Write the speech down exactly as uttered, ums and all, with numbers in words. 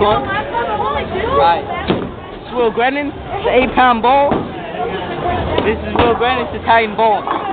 one. Right. This is Will Grennan, the eight pound ball. This is Will Grennan, it's Italian ball.